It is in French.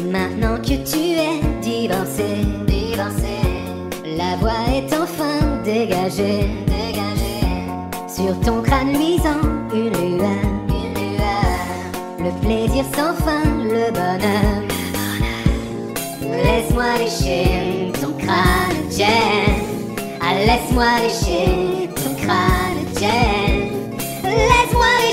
Maintenant que tu es divorcé, la voix est enfin dégagée, sur ton crâne luisant une lueur, le plaisir sans fin, le bonheur. Laisse-moi lécher ton crâne, Jen. Ah, laisse-moi lécher ton crâne, Jen. Laisse-moi lécher